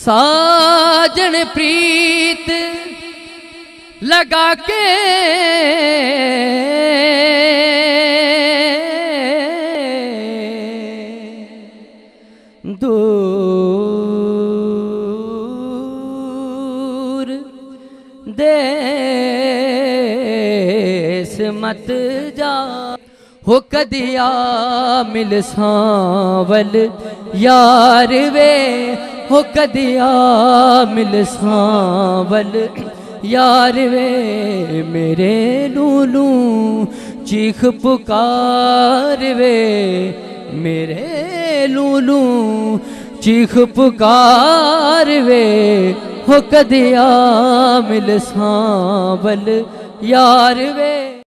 साजन प्रीत लगा के दूर देश मत जा हो कदिया मिल सांवल यार वे हो कदिया मिल सांवल यार वे मेरे लूलू चीख पुकार वे मेरे लूलू चीख पुकार वे हो कदिया मिल सांवल यार वे।